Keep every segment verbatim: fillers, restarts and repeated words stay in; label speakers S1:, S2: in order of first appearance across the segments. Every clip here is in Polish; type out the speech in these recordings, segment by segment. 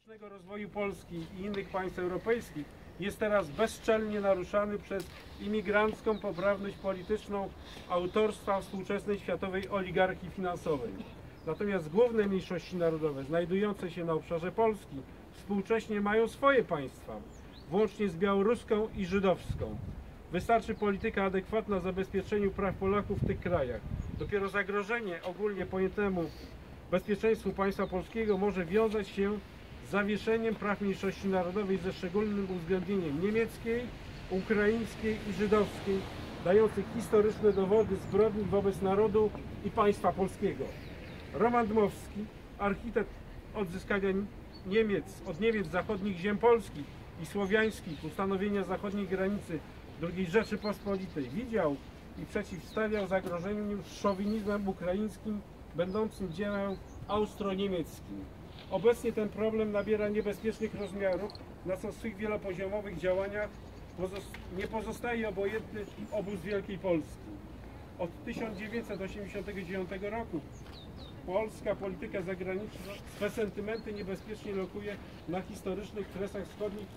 S1: politycznego rozwoju Polski i innych państw europejskich jest teraz bezczelnie naruszany przez imigrancką poprawność polityczną autorstwa współczesnej światowej oligarchii finansowej. Natomiast główne mniejszości narodowe znajdujące się na obszarze Polski współcześnie mają swoje państwa, włącznie z białoruską i żydowską. Wystarczy polityka adekwatna zabezpieczeniu praw Polaków w tych krajach. Dopiero zagrożenie ogólnie pojętemu bezpieczeństwu państwa polskiego może wiązać się z zawieszeniem praw mniejszości narodowej ze szczególnym uwzględnieniem niemieckiej, ukraińskiej i żydowskiej, dających historyczne dowody zbrodni wobec narodu i państwa polskiego. Roman Dmowski, architekt odzyskania Niemiec, od Niemiec zachodnich ziem polskich i słowiańskich, ustanowienia zachodniej granicy drugiej Rzeczypospolitej, widział i przeciwstawiał zagrożeniu szowinizmem ukraińskim, będącym dziełem austro-niemieckim. Obecnie ten problem nabiera niebezpiecznych rozmiarów, na co w swych wielopoziomowych działaniach nie pozostaje obojętny obóz Wielkiej Polski. Od tysiąc dziewięćset osiemdziesiątego dziewiątego roku polska polityka zagraniczna swe sentymenty niebezpiecznie lokuje na historycznych kresach wschodnich,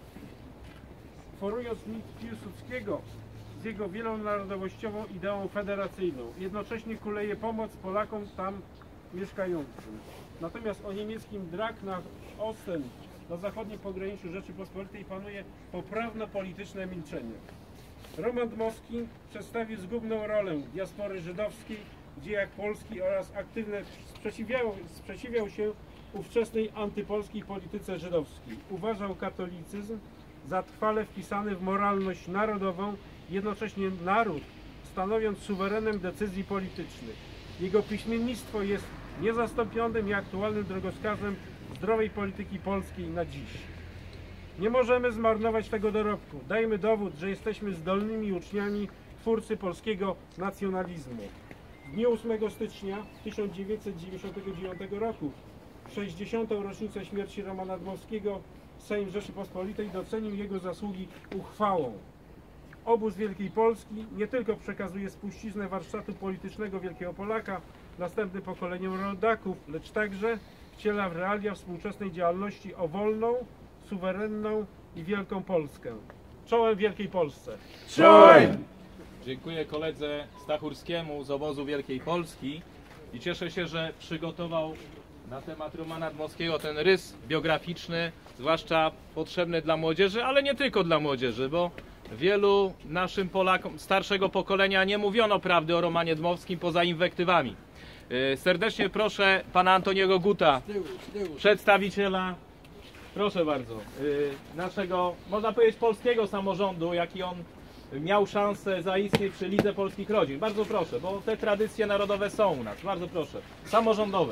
S1: forując mit Piłsudskiego z jego wielonarodowościową ideą federacyjną. Jednocześnie kuleje pomoc Polakom tam mieszkającym. Natomiast o niemieckim Drak nach Osten na zachodnim pograniczu Rzeczypospolitej panuje poprawno-polityczne milczenie. Roman Dmowski przedstawił zgubną rolę diaspory żydowskiej w dziejach Polski oraz aktywnie sprzeciwiał, sprzeciwiał się ówczesnej antypolskiej polityce żydowskiej. Uważał katolicyzm za trwale wpisany w moralność narodową, jednocześnie naród stanowiąc suwerenem decyzji politycznych. Jego piśmiennictwo jest niezastąpionym i aktualnym drogowskazem zdrowej polityki polskiej na dziś. Nie możemy zmarnować tego dorobku. Dajmy dowód, że jesteśmy zdolnymi uczniami twórcy polskiego nacjonalizmu. W dniu ósmego stycznia tysiąc dziewięćset dziewięćdziesiątego dziewiątego roku, w sześćdziesiątą rocznicę śmierci Romana Dmowskiego, Sejm Rzeczypospolitej docenił jego zasługi uchwałą. Obóz Wielkiej Polski nie tylko przekazuje spuściznę warsztatu politycznego Wielkiego Polaka następnym pokoleniom rodaków, lecz także wciela w realia współczesnej działalności o wolną, suwerenną i wielką Polskę. Czołem Wielkiej Polsce!
S2: Czołem! Dziękuję koledze Stachurskiemu z obozu Wielkiej Polski i cieszę się, że przygotował na temat Romana Dmowskiego ten rys biograficzny, zwłaszcza potrzebny dla młodzieży, ale nie tylko dla młodzieży, bo wielu naszym Polakom starszego pokolenia nie mówiono prawdy o Romanie Dmowskim poza inwektywami. Serdecznie proszę pana Antoniego Guta, przedstawiciela, proszę bardzo, naszego, można powiedzieć, polskiego samorządu, jaki on miał szansę zaistnieć przy Lidze Polskich Rodzin. Bardzo proszę, bo te tradycje narodowe są u nas. Bardzo proszę. Samorządowe.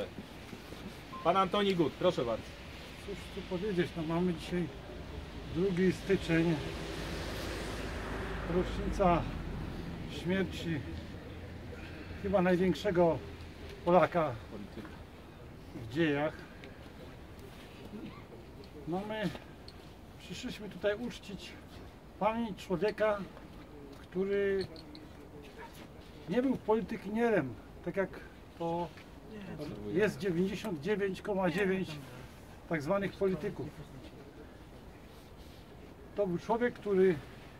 S2: Pan Antoni Gut, proszę bardzo.
S3: Cóż tu powiedzieć, no mamy dzisiaj drugi styczeń, rocznica śmierci chyba największego Polaka w dziejach. No my przyszliśmy tutaj uczcić pamięć człowieka, który nie był politykierem, tak jak to jest dziewięćdziesiąt dziewięć przecinek dziewięć tak zwanych polityków. To był człowiek, który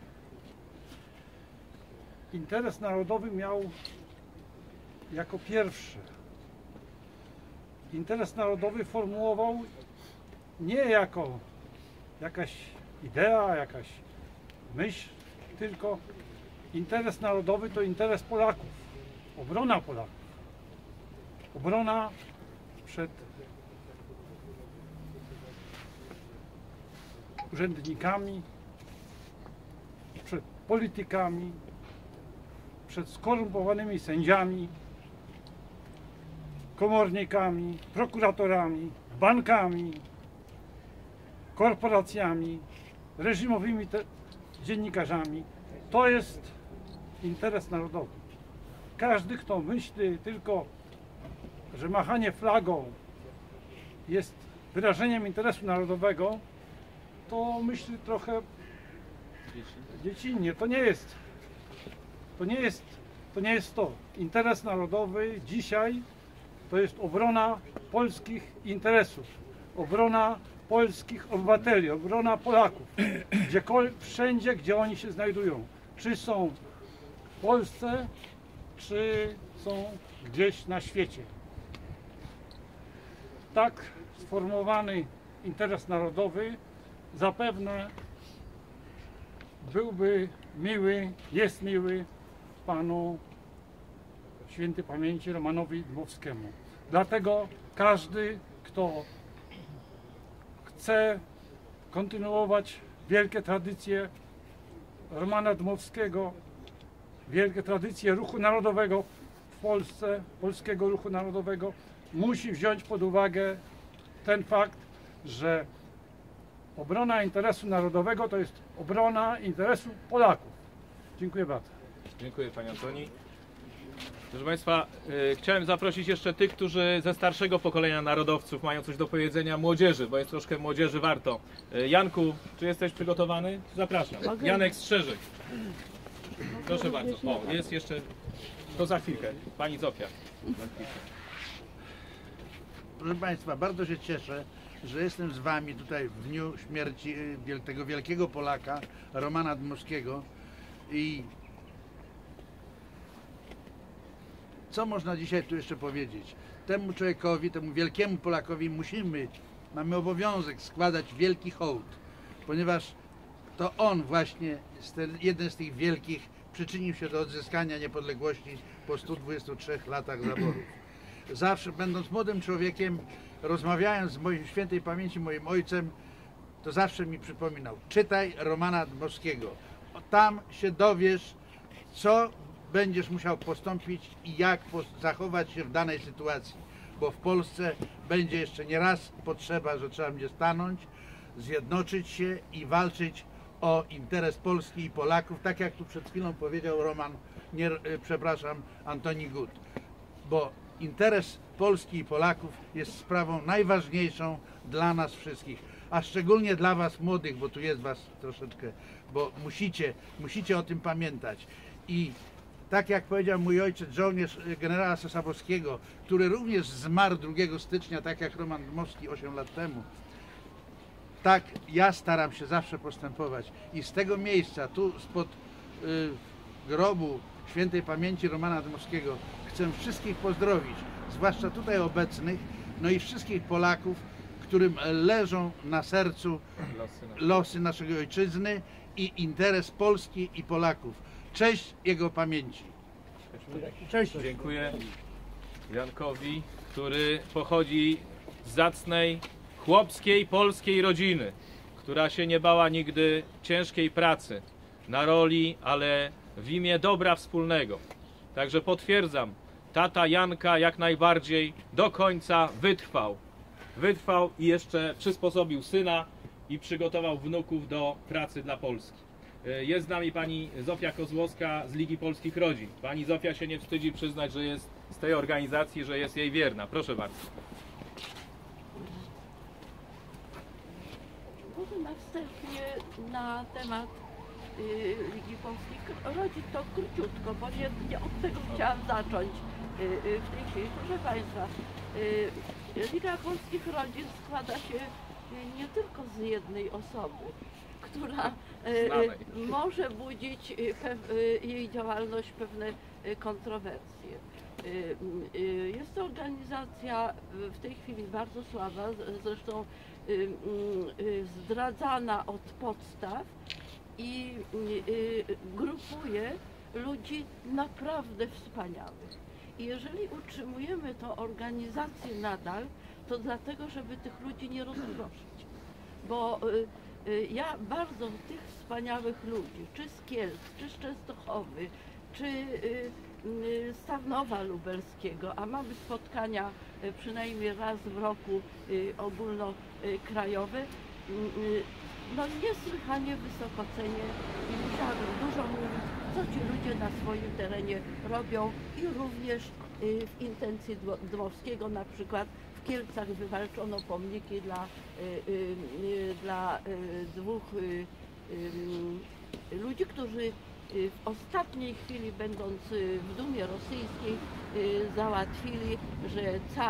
S3: interes narodowy miał jako pierwszy. Interes narodowy formułował nie jako jakaś idea, jakaś myśl, tylko interes narodowy to interes Polaków, obrona Polaków, obrona przed urzędnikami, przed politykami, przed skorumpowanymi sędziami, komornikami, prokuratorami, bankami, korporacjami, reżimowymi dziennikarzami. To jest interes narodowy. Każdy, kto myśli tylko, że machanie flagą jest wyrażeniem interesu narodowego, to myśli trochę dziecinnie. To nie jest. To nie jest to. Nie jest to. Interes narodowy dzisiaj to jest obrona polskich interesów, obrona polskich obywateli, obrona Polaków, gdziekolwiek, wszędzie, gdzie oni się znajdują. Czy są w Polsce, czy są gdzieś na świecie. Tak sformułowany interes narodowy zapewne byłby miły, jest miły panu świętej pamięci Romanowi Dmowskiemu. Dlatego każdy, kto chce kontynuować wielkie tradycje Romana Dmowskiego, wielkie tradycje ruchu narodowego w Polsce, polskiego ruchu narodowego, musi wziąć pod uwagę ten fakt, że obrona interesu narodowego to jest obrona interesu Polaków. Dziękuję bardzo.
S2: Dziękuję panie Antoni. Proszę Państwa, y, chciałem zaprosić jeszcze tych, którzy ze starszego pokolenia narodowców mają coś do powiedzenia młodzieży, bo jest troszkę młodzieży warto. Y, Janku, czy jesteś przygotowany? Zapraszam. Janek Strzeżyk. Proszę bardzo. O, jest jeszcze... To za chwilkę. Pani Zofia.
S4: Proszę Państwa, bardzo się cieszę, że jestem z Wami tutaj w dniu śmierci wiel- tego wielkiego Polaka, Romana Dmowskiego. I co można dzisiaj tu jeszcze powiedzieć? Temu człowiekowi, temu wielkiemu Polakowi musimy, mamy obowiązek składać wielki hołd, ponieważ to on właśnie, jeden z tych wielkich, przyczynił się do odzyskania niepodległości po stu dwudziestu trzech latach zaborów. Zawsze, będąc młodym człowiekiem, rozmawiając z moim świętej pamięci moim ojcem, to zawsze mi przypominał: czytaj Romana Dmowskiego. Tam się dowiesz, co będziesz musiał postąpić i jak zachować się w danej sytuacji. Bo w Polsce będzie jeszcze nie raz potrzeba, że trzeba będzie stanąć, zjednoczyć się i walczyć o interes Polski i Polaków, tak jak tu przed chwilą powiedział Roman, nie, przepraszam, Antoni Gut. Bo interes Polski i Polaków jest sprawą najważniejszą dla nas wszystkich, a szczególnie dla Was młodych, bo tu jest Was troszeczkę, bo musicie, musicie o tym pamiętać. I tak jak powiedział mój ojciec, żołnierz generała Sosabowskiego, który również zmarł drugiego stycznia, tak jak Roman Dmowski osiem lat temu, tak ja staram się zawsze postępować. I z tego miejsca, tu spod y, grobu świętej pamięci Romana Dmowskiego, chcę wszystkich pozdrowić, zwłaszcza tutaj obecnych, no i wszystkich Polaków, którym leżą na sercu losy naszej ojczyzny i interes Polski i Polaków. Cześć jego pamięci.
S3: Cześć.
S2: Dziękuję Jankowi, który pochodzi z zacnej, chłopskiej, polskiej rodziny, która się nie bała nigdy ciężkiej pracy na roli, ale w imię dobra wspólnego. Także potwierdzam, tata Janka jak najbardziej do końca wytrwał. Wytrwał i jeszcze przysposobił syna i przygotował wnuków do pracy dla Polski. Jest z nami pani Zofia Kozłowska z Ligi Polskich Rodzin. Pani Zofia się nie wstydzi przyznać, że jest z tej organizacji, że jest jej wierna. Proszę bardzo.
S5: Może na wstępie na temat y, Ligi Polskich Rodzin to króciutko, bo nie, nie od tego chciałam zacząć y, y, w tej chwili. Proszę Państwa, y, Liga Polskich Rodzin składa się y, nie tylko z jednej osoby, która y, y, może budzić y, pew, y, jej działalność pewne y, kontrowersje. Y, y, jest to organizacja y, w tej chwili bardzo słaba, z- zresztą y, y, zdradzana od podstaw i y, y, grupuje ludzi naprawdę wspaniałych. I jeżeli utrzymujemy tę organizację nadal, to dlatego, żeby tych ludzi nie rozproszyć. Bo y, y, ja bardzo tych wspaniałych ludzi, czy z Kielc, czy z Częstochowy, czy y, y, z Tarnowa Lubelskiego, a mamy spotkania y, przynajmniej raz w roku y, ogólnokrajowe, y, y, no niesłychanie wysoko cenię i musiałabym dużo mówić, co ci ludzie na swoim terenie robią i również y, w intencji Dmo- Dmowskiego, na przykład w Kielcach wywalczono pomniki dla, y, y, y, dla y, dwóch y, y, ludzi, którzy y, w ostatniej chwili, będąc y, w Dumie Rosyjskiej, y, załatwili, że car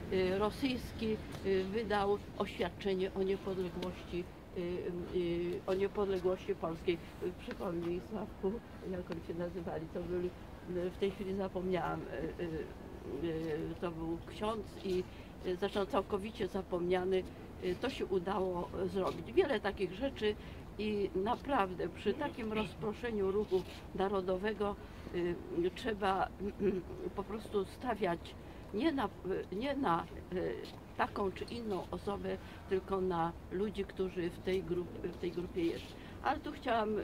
S5: y, rosyjski y, wydał oświadczenie o niepodległości, y, y, o niepodległości polskiej. Y, Przypomnij, Sławku, jak oni się nazywali, to byli, y, w tej chwili zapomniałam, y, y, y, to był ksiądz i y, zresztą całkowicie zapomniany. Y, to się udało zrobić. Wiele takich rzeczy i naprawdę przy takim rozproszeniu ruchu narodowego y, trzeba y, po prostu stawiać nie na, nie na y, taką czy inną osobę, tylko na ludzi, którzy w tej, grup, w tej grupie jest. Ale tu chciałam y,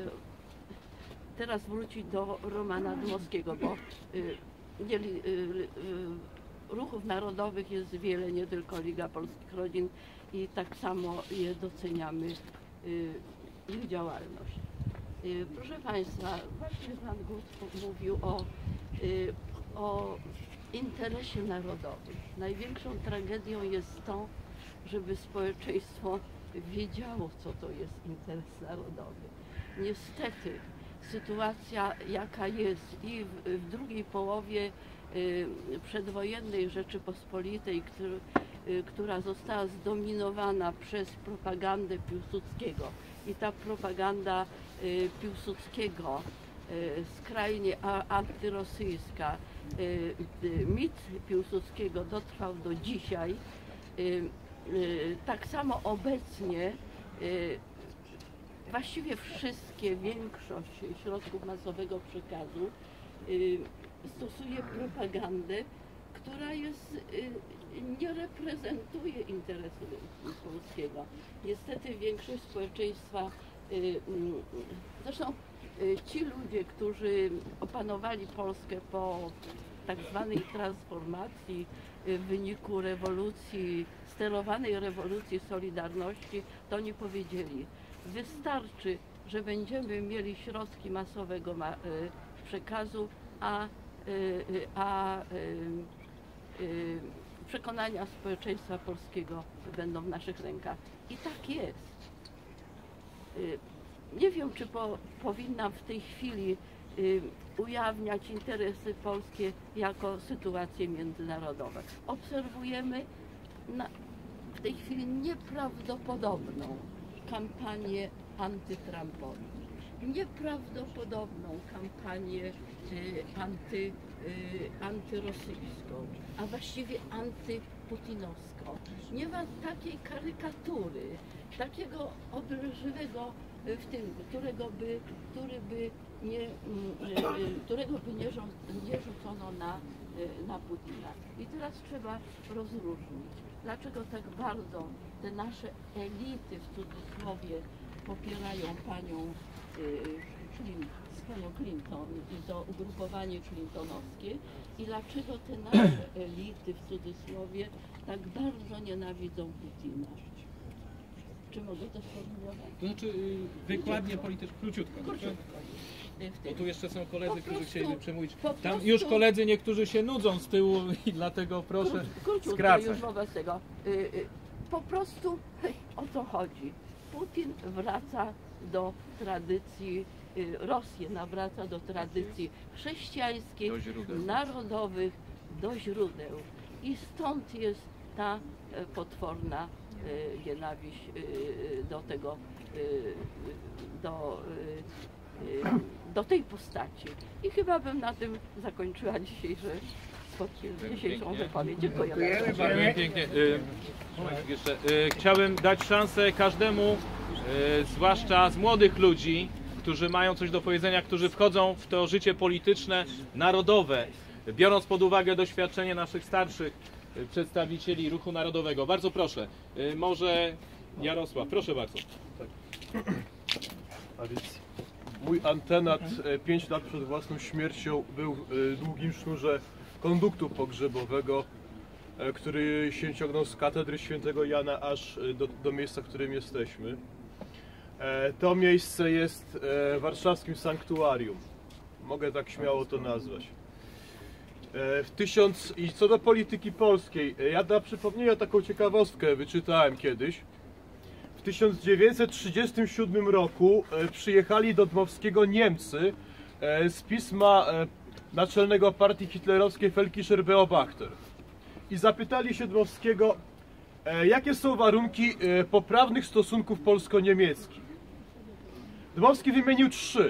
S5: teraz wrócić do Romana Dmowskiego, bo y, nie, y, y, ruchów narodowych jest wiele, nie tylko Liga Polskich Rodzin i tak samo je doceniamy, y, ich działalność. Y, proszę Państwa, właśnie Pan Gut mówił o, y, o interesie narodowym. Największą tragedią jest to, żeby społeczeństwo wiedziało, co to jest interes narodowy. Niestety sytuacja, jaka jest i w, w drugiej połowie y, przedwojennej Rzeczypospolitej, który, y, która została zdominowana przez propagandę Piłsudskiego i ta propaganda y, Piłsudskiego y, skrajnie a, antyrosyjska, y, y, mit Piłsudskiego dotrwał do dzisiaj. Y, y, tak samo obecnie y, właściwie wszystkie, większość środków masowego przekazu y, stosuje propagandę, która jest, y, nie reprezentuje interesu polskiego. Niestety większość społeczeństwa, y, y, zresztą y, ci ludzie, którzy opanowali Polskę po tak zwanej transformacji y, w wyniku rewolucji, sterowanej rewolucji Solidarności, to oni powiedzieli: wystarczy, że będziemy mieli środki masowego ma, y, przekazu, a, y, y, a y, y, przekonania społeczeństwa polskiego będą w naszych rękach. I tak jest. Y, nie wiem, czy po, powinnam w tej chwili y, ujawniać interesy polskie jako sytuacje międzynarodowe. Obserwujemy na, w tej chwili nieprawdopodobną kampanię antytrumpową, nieprawdopodobną kampanię y, anty, y, antyrosyjską, a właściwie antyputinowską. Nie ma takiej karykatury, takiego obelżywego w tym, którego by, który by nie, y, y, którego by nie, nie rzucono na, y, na Putina. I teraz trzeba rozróżnić, dlaczego tak bardzo te nasze elity w cudzysłowie popierają panią, y, Clin, panią Clinton i to ugrupowanie clintonowskie i dlaczego te nasze elity w cudzysłowie tak bardzo nienawidzą Putina. Czy mogę to sformułować?
S2: To znaczy y, wykładnie polityczne, króciutko.
S5: Króciutko.
S2: Bo tu jeszcze są koledzy,
S5: Po
S2: którzy
S5: prostu-
S2: chcieliby przemówić.
S5: po
S2: Tam
S5: prostu-
S2: już koledzy niektórzy się nudzą z tyłu i dlatego proszę
S5: Kró- Króciutko
S2: skracać.
S5: już wobec tego. Y, y, po prostu o co chodzi? Putin wraca do tradycji, y, Rosję nawraca do tradycji chrześcijańskich,
S2: Do źródeł.
S5: narodowych, do źródeł. I stąd jest ta e, potworna e, nienawiść e, do tego, e, do, e, e, do tej postaci. I chyba bym na tym zakończyła dzisiejsze spotkanie, dzisiejszą
S2: Pięknie.
S5: wypowiedź. Dziękuję bardzo.
S2: Bardzo pięknie. Y, momencik jeszcze. Y, chciałbym dać szansę każdemu, y, zwłaszcza z młodych ludzi, którzy mają coś do powiedzenia, którzy wchodzą w to życie polityczne, narodowe, biorąc pod uwagę doświadczenie naszych starszych y, przedstawicieli ruchu narodowego. Bardzo proszę. Y, może Jarosław, proszę bardzo.
S6: A więc mój antenat e, pięć lat przed własną śmiercią był w długim sznurze konduktu pogrzebowego, e, który się ciągnął z katedry świętego Jana aż e, do, do miejsca, w którym jesteśmy. E, To miejsce jest e, warszawskim sanktuarium. Mogę tak śmiało to nazwać. E, W tysiąc... I co do polityki polskiej, e, ja dla przypomnienia taką ciekawostkę wyczytałem kiedyś. W tysiąc dziewięćset trzydziestym siódmym roku e, przyjechali do Dmowskiego Niemcy e, z pisma e, naczelnego partii hitlerowskiej Völkischer Beobachter. i zapytali się Dmowskiego, e, jakie są warunki e, poprawnych stosunków polsko-niemieckich. Dmowski wymienił trzy.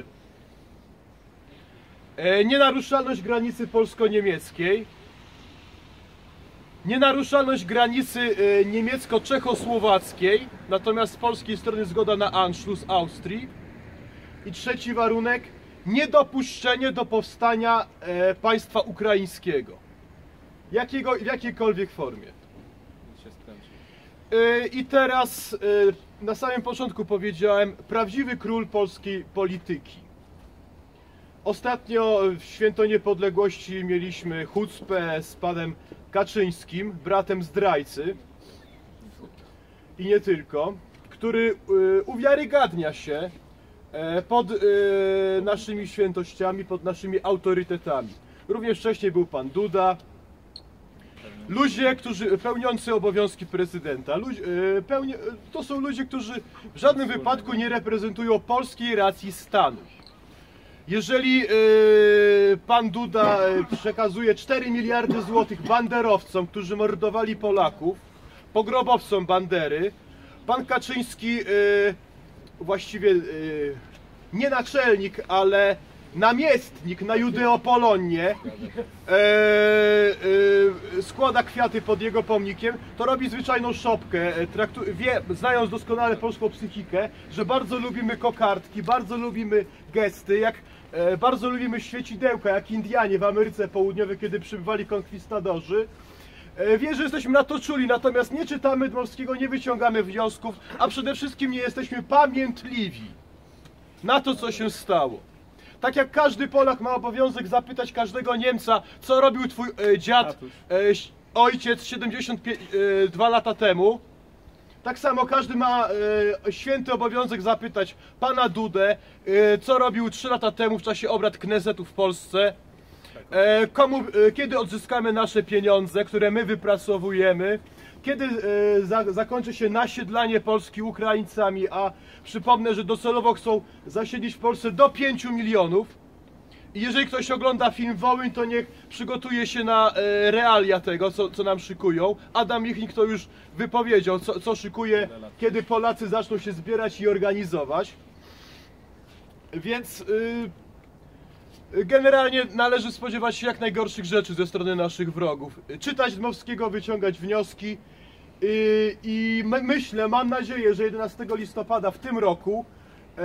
S6: E, nienaruszalność granicy polsko-niemieckiej, nienaruszalność granicy e, niemiecko-czechosłowackiej, natomiast z polskiej strony zgoda na Anschluss Austrii. I trzeci warunek, niedopuszczenie do powstania e, państwa ukraińskiego. Jakiego, w jakiejkolwiek formie. E, I teraz e, na samym początku powiedziałem, prawdziwy król polskiej polityki. Ostatnio w Święto Niepodległości mieliśmy hucpę z panem Kaczyńskim, bratem zdrajcy i nie tylko, który e, uwiarygadnia się pod y, naszymi świętościami, pod naszymi autorytetami. Również wcześniej był pan Duda. Ludzie, którzy pełniący obowiązki prezydenta. Ludzie, y, pełni, to są ludzie, którzy w żadnym wypadku nie reprezentują polskiej racji stanu. Jeżeli y, pan Duda przekazuje cztery miliardy złotych banderowcom, którzy mordowali Polaków, pogrobowcom Bandery, pan Kaczyński y, właściwie yy, nie naczelnik, ale namiestnik na Judeopolonnie yy, yy, składa kwiaty pod jego pomnikiem, to robi zwyczajną szopkę, traktu, wie, znając doskonale polską psychikę, że bardzo lubimy kokardki, bardzo lubimy gesty, jak yy, bardzo lubimy świecidełka, jak Indianie w Ameryce Południowej, kiedy przybywali konkwistadorzy. Wie, że jesteśmy na to czuli, natomiast nie czytamy Dmowskiego, nie wyciągamy wniosków, a przede wszystkim nie jesteśmy pamiętliwi na to, co się stało. Tak jak każdy Polak ma obowiązek zapytać każdego Niemca, co robił twój e, dziad, e, ojciec siedemdziesiąt dwa lata temu, tak samo każdy ma e, święty obowiązek zapytać pana Dudę, e, co robił trzy lata temu w czasie obrad Knesetu w Polsce. E, komu, e, kiedy odzyskamy nasze pieniądze, które my wypracowujemy, kiedy e, za, zakończy się nasiedlanie Polski Ukraińcami, a przypomnę, że docelowo chcą zasiedlić w Polsce do pięciu milionów. I jeżeli ktoś ogląda film Wołyń, to niech przygotuje się na e, realia tego, co, co nam szykują. Adam Michnik to już wypowiedział, co, co szykuje, kiedy Polacy zaczną się zbierać i organizować. Więc... Y, Generalnie należy spodziewać się jak najgorszych rzeczy ze strony naszych wrogów. Czytać Dmowskiego, wyciągać wnioski i, i my, myślę, mam nadzieję, że jedenastego listopada w tym roku e,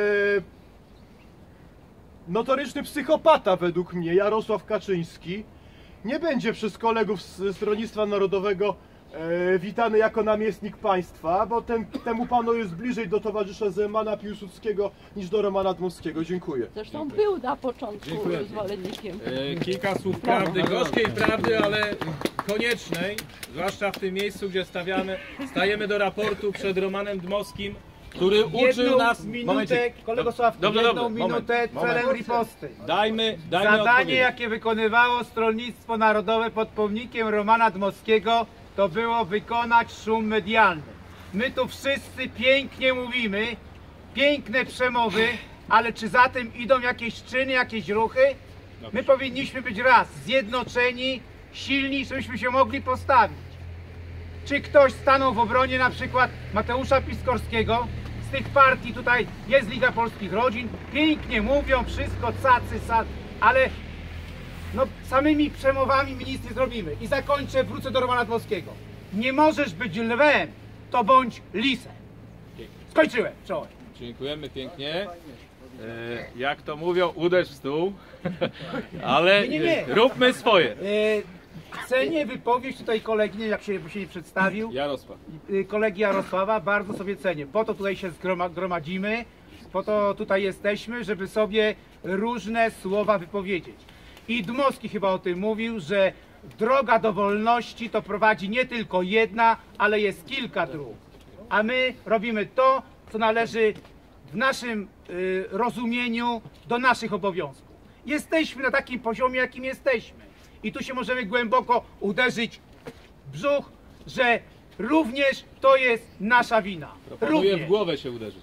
S6: notoryczny psychopata według mnie, Jarosław Kaczyński, nie będzie przez kolegów z Stronnictwa Narodowego e, witany jako namiestnik państwa, bo ten, temu panu jest bliżej do towarzysza Zemana Piłsudskiego niż do Romana Dmowskiego. Dziękuję.
S5: Zresztą był na początku
S2: Dziękuję.
S5: zwolennikiem.
S2: E, kilka słów prawdy, gorzkiej prawdy, ale koniecznej, zwłaszcza w tym miejscu, gdzie stawiamy, stajemy do raportu przed Romanem Dmowskim, który uczył
S7: jedną
S2: nas...
S7: minutę,
S2: Momencik.
S7: kolego Sławku,
S2: Dobrze,
S7: jedną
S2: dobrze,
S7: minutę
S2: moment,
S7: celem
S2: moment.
S7: riposty.
S2: Dajmy, dajmy
S7: Zadanie,
S2: odpowiedzieć.
S7: jakie wykonywało Stronnictwo Narodowe pod pomnikiem Romana Dmowskiego, to było wykonać szum medialny. My tu wszyscy pięknie mówimy, piękne przemowy, ale czy za tym idą jakieś czyny, jakieś ruchy? My powinniśmy być raz, zjednoczeni, silni, żebyśmy się mogli postawić. Czy ktoś stanął w obronie na przykład Mateusza Piskorskiego? Z tych partii tutaj jest Liga Polskich Rodzin, pięknie mówią, wszystko cacy, sad, ale no, samymi przemowami my nic nie zrobimy. I zakończę, wrócę do Romana Dmowskiego. Nie możesz być lwem, to bądź lisem. Skończyłem, czołem.
S2: Dziękujemy pięknie. E, jak to mówią, uderz w stół, ale
S7: Nie, nie, nie.
S2: e, róbmy swoje.
S7: E, cenię wypowiedź tutaj kolegi, jak się, się nie przedstawił,
S2: Jarosław.
S7: e, kolegi Jarosława, bardzo sobie cenię. Po to tutaj się zgroma, gromadzimy, po to tutaj jesteśmy, żeby sobie różne słowa wypowiedzieć. I Dmowski chyba o tym mówił, że droga do wolności to prowadzi nie tylko jedna, ale jest kilka dróg. A my robimy to, co należy w naszym y, rozumieniu do naszych obowiązków. Jesteśmy na takim poziomie, jakim jesteśmy. I tu się możemy głęboko uderzyć w brzuch, że również to jest nasza wina.
S2: Proponuję
S7: Również.
S2: w głowę się uderzyć.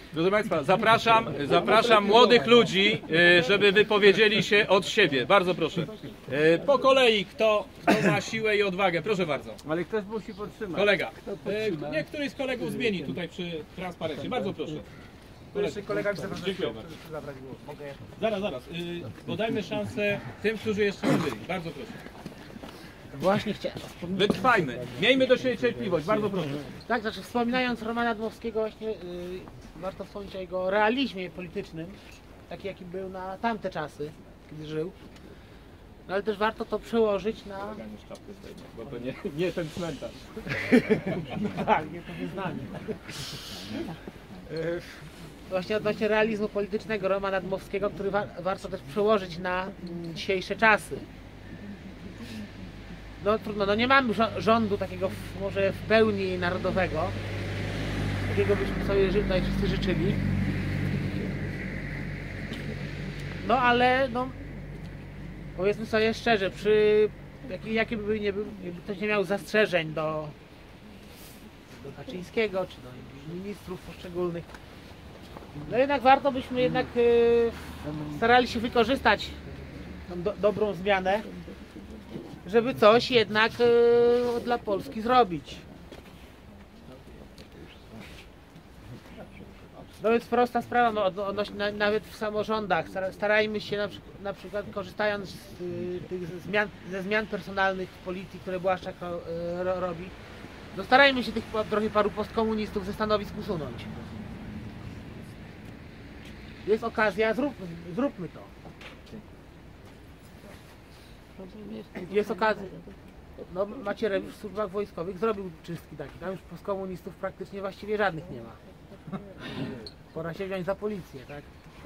S2: Proszę Państwa, zapraszam, zapraszam młodych ludzi, y, żeby wypowiedzieli się od siebie. Bardzo proszę. Y, Po kolei, kto, kto ma siłę i odwagę. Proszę bardzo.
S1: Ale ktoś musi podtrzymać.
S2: Kolega. Y, Niech któryś z kolegów zmieni tutaj przy transparencie. Bardzo proszę.
S8: Jeszcze kolega chce
S2: Dziękuję bardzo.
S8: zabrać głos. Mogę ja?
S2: Zaraz, zaraz. Y, Bo dajmy szansę tym, którzy jeszcze nie byli. Bardzo proszę.
S8: Właśnie chciałem.
S2: Wytrwajmy. Miejmy do siebie cierpliwość. Bardzo proszę.
S8: Tak, znaczy wspominając Romana Dmowskiego właśnie yy, warto wspomnieć o jego realizmie politycznym, taki jaki był na tamte czasy, kiedy żył. No ale też warto to przełożyć na...
S2: Bo to nie, nie ten cmentarz.
S8: Tak, nie to wyznanie. Yy, Właśnie odnośnie realizmu politycznego Romana Dmowskiego, który wa warto też przełożyć na mm, dzisiejsze czasy. No trudno, no nie mamy rzo- rządu takiego w, może w pełni narodowego, takiego byśmy sobie ży- tutaj wszyscy życzyli. No ale no powiedzmy sobie szczerze, przy jaki, jaki by nie był, jakby ktoś nie miał zastrzeżeń do, do Kaczyńskiego czy do ministrów poszczególnych, no jednak warto byśmy jednak yy, starali się wykorzystać tą do, dobrą zmianę, żeby coś jednak yy, dla Polski zrobić. No więc prosta sprawa, no, odno- odnośnie, na, nawet w samorządach stara- starajmy się na, przy, na przykład korzystając z y, tych zmian, ze zmian personalnych w policji, które Błaszczak ro, y, ro, robi, no starajmy się tych pa- trochę paru postkomunistów ze stanowisk usunąć. Jest okazja, zrób, zróbmy to. Jest okazja. No Macierewicz w służbach wojskowych zrobił czystki takie. Tam już postkomunistów praktycznie właściwie żadnych nie ma. Pora się wziąć za policję, tak?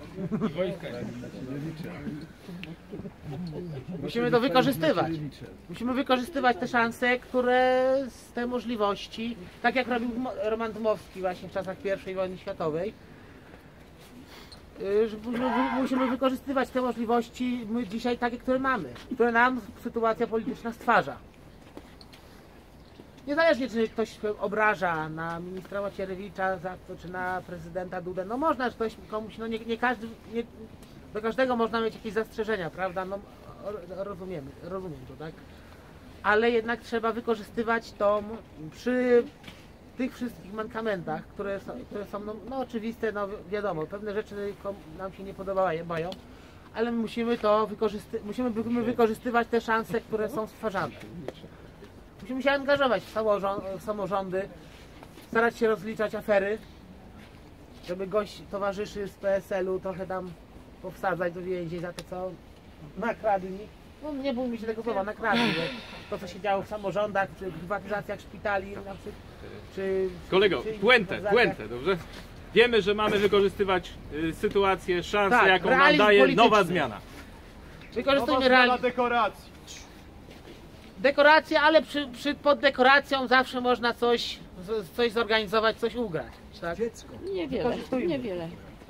S8: Musimy to wykorzystywać. Musimy wykorzystywać te szanse, które z te możliwości, tak jak robił Mo- Roman Dmowski właśnie w czasach pierwszej wojny światowej, y, że musimy, wy- musimy wykorzystywać te możliwości my dzisiaj takie, które mamy, które nam sytuacja polityczna stwarza. Niezależnie czy ktoś się obraża na ministra Macierewicza za to, czy na prezydenta Dudę, no można, że ktoś komuś, no nie, nie każdy, nie, do każdego można mieć jakieś zastrzeżenia, prawda, no o- rozumiemy, rozumiem to, tak? Ale jednak trzeba wykorzystywać to przy tych wszystkich mankamentach, które są, które są no, no oczywiste, no wi- wiadomo, pewne rzeczy kom- nam się nie podobają, ale my musimy to wykorzysty musimy wy- wykorzystywać te szanse, które są stwarzane. Musimy się angażować w samorząd, w samorządy, starać się rozliczać afery, żeby gość towarzyszy z P S L u trochę tam powsadzać do więzień za to, co nakradli. No nie bójmy się tego słowa, nakradli, bo to co się działo w samorządach, czy w prywatyzacjach szpitali na przykład, czy...
S2: Kolego,
S8: czy
S2: puentę,
S8: prywatyzacjach-
S2: puentę, dobrze? Wiemy, że mamy wykorzystywać y, sytuację, szansę,
S8: Tak,
S2: jaką nam
S8: realizm
S2: daje
S8: polityczny.
S2: nowa zmiana.
S8: Wykorzystujmy realizm.
S6: dekoracji.
S8: Dekoracje, ale przy, przy, pod dekoracją zawsze można coś, z- coś zorganizować, coś ugrać. Tak?
S5: Niewiele,
S8: Wykorzystujmy.
S5: niewiele.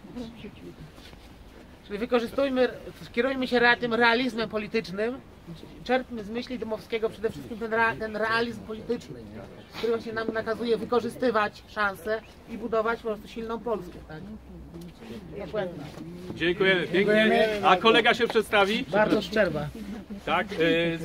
S8: Czyli wykorzystujmy, kierujmy się rea- tym realizmem politycznym, czerpmy z myśli Dmowskiego przede wszystkim ten, rea, ten realizm polityczny, który właśnie nam nakazuje wykorzystywać szanse i budować po prostu silną Polskę. Tak? Dokładnie.
S2: Dziękujemy pięknie. A kolega się przedstawi?
S8: Bardzo Szczerba.
S2: Tak. y,